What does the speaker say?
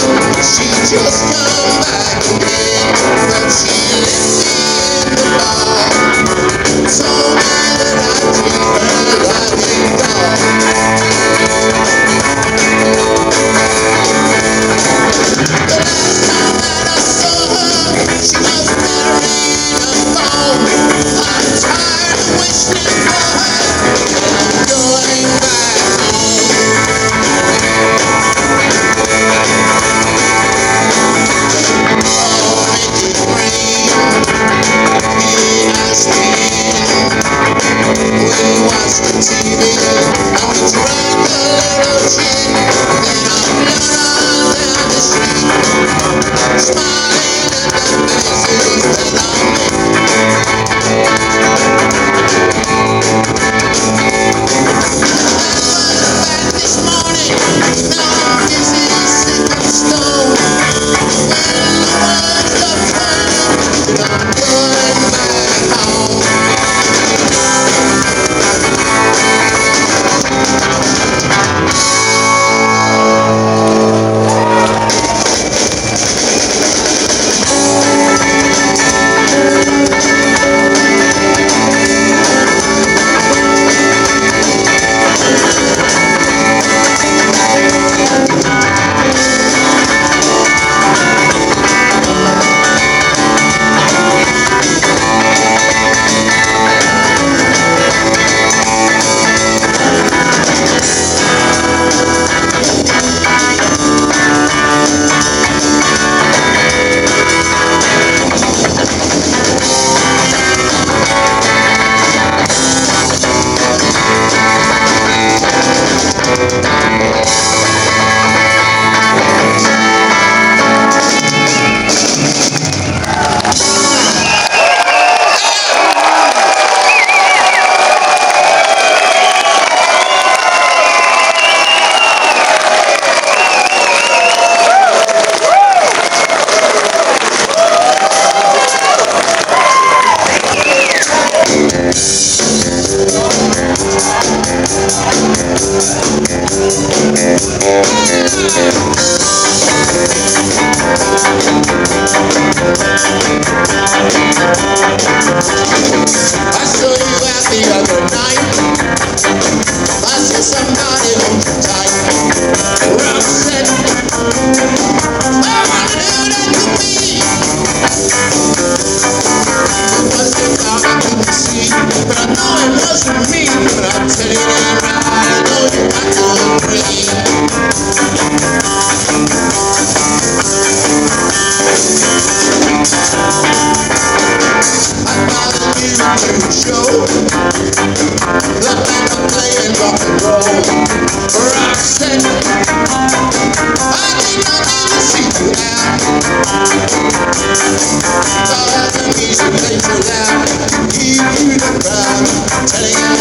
She just come back again, but she left me in the bar. Told me that I treat her like a dog. The last time that I saw her, she was married alone. I'm tired of wishing for her, and I'm going back home. Oh, make it rain, he asked me. We watched the TV and we drank a little gin. Then I fled on down the street, smiling at the faces that I met. Back this morning, now I'm busy sick and stoned. When the world stops turning, I'm going back home. I saw you out the other night. I said somebody hold you tight. Rob said, I wonder who that could be. It was the dog I couldn't see, but I know it wasn't me. But I'll tell you that right, I know you got to agree. I followed you to the show. The band was playing rock and roll. Rock said, I did not need to see you out. So as the music played so loud, he threw the crowd, telling